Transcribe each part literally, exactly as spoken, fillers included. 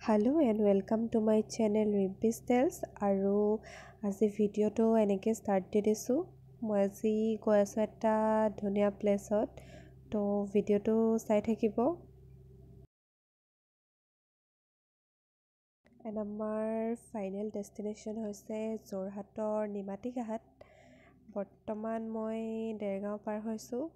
Hello and welcome to my channel Rimpis Tales আৰু আজি ভিডিওটো এনেকৈ ষ্টাৰ্ট দি দিছোঁ মই আজি গৈ আছোঁ এটা ধুনীয়া প্লেছত তো ভিডিওটো চাই থাকিব and আমাৰ ফাইনেল ডেষ্টিনেশ্যন হৈছে যোৰহাটৰ নিমাতী ঘাট বৰ্তমান মই দেৰগাঁও পাৰ হৈছোঁ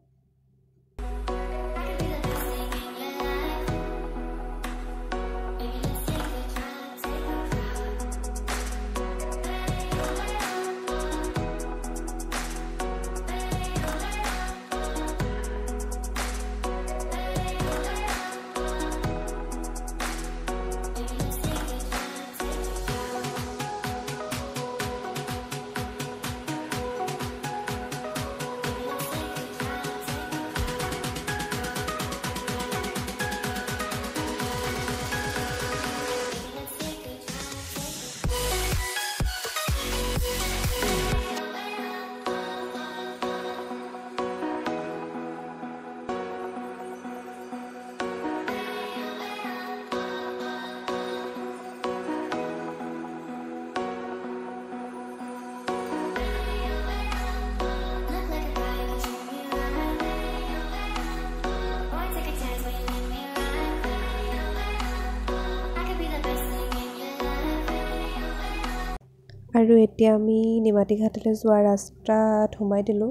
আৰু এতিয়া আমি নিমাতী ঘাটলৈ যোৱা ৰাস্তাত সোমাই দিলোঁ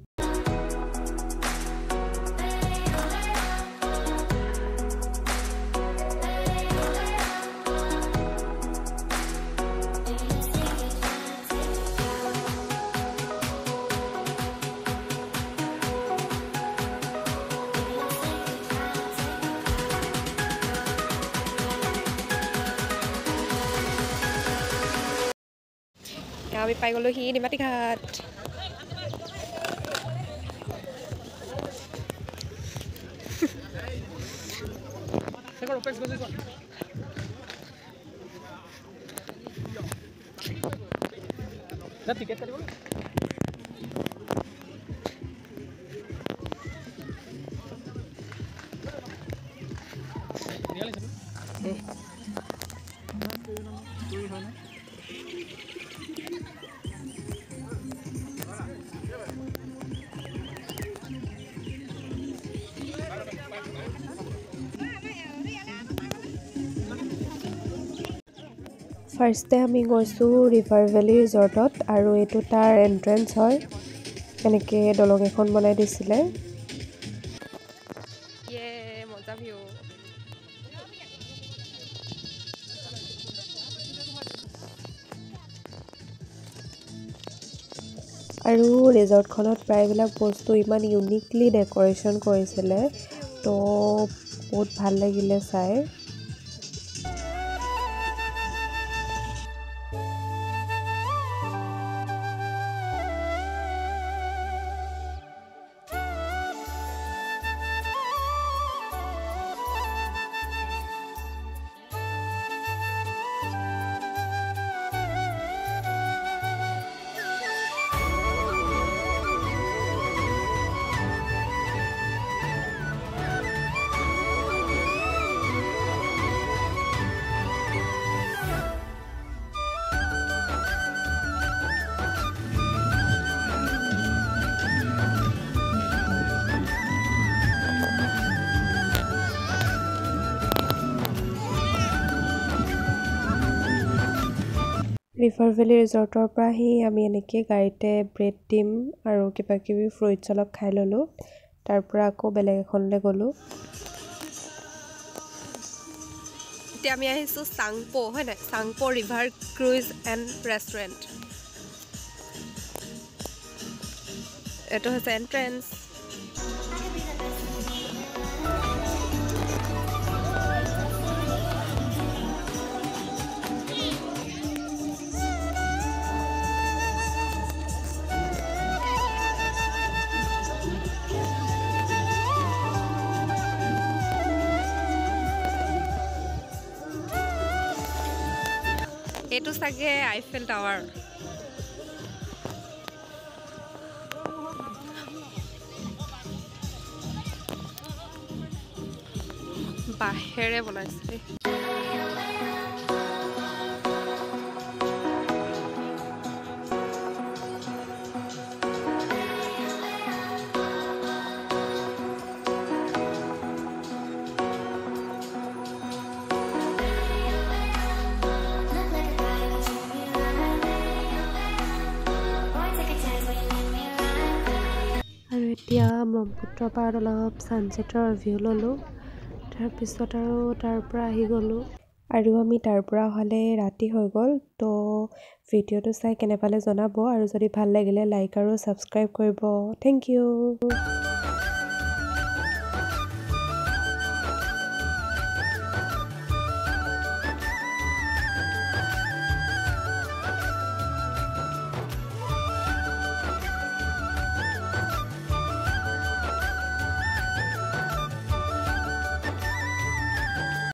আমি পাই গ'লো হি নিমাতী ঘাট ফাৰ্ষ্টে আমি গৈছোঁ ৰিভাৰ ভেলী ৰিজৰ্টত আৰু এইটো তাৰ এণ্ট্ৰেঞ্চ হয় এনেকৈ দলং এখন বনাই দিছিলে মজা ভিউ আৰু ৰিজৰ্টখনত প্ৰায়বিলাক বস্তু ইমান ইউনিকলি ডেক'ৰেশ্যন কৰিছিলে তো বহুত ভাল লাগিলে চাই ৰিভাৰ ভেলী ৰিজৰ্টৰ পৰা আহি আমি এনেকৈ গাড়ীতে ব্ৰেড দিম আৰু কিবা কিবি ফ্ৰুইটছ অলপ খাই ল'লোঁ তাৰ পৰা আকৌ বেলেগ এখনলৈ গ'লোঁ এতিয়া আমি আহিছোঁ চাংপো হয় নাই Tsangpo river cruise and restaurant এইটো হৈছে এণ্ট্ৰেঞ্চ এইটো চাগে আইফেল টাৱাৰ বাঁহেৰে বনাইছে ছানছেটৰ পাৰত অলপ ছানছেটৰ ভিউ ল'লোঁ। তাৰপিছত আৰু তাৰ পৰা আহি গ'লোঁ আৰু আমি তাৰ পৰা অহালে ৰাতি হৈ গ'ল। তো ভিডিঅ'টো চাই কেনে পালে জনাব আৰু যদি ভাল লাগিলে লাইক আৰু ছাবস্ক্ৰাইব কৰিব। Thank U.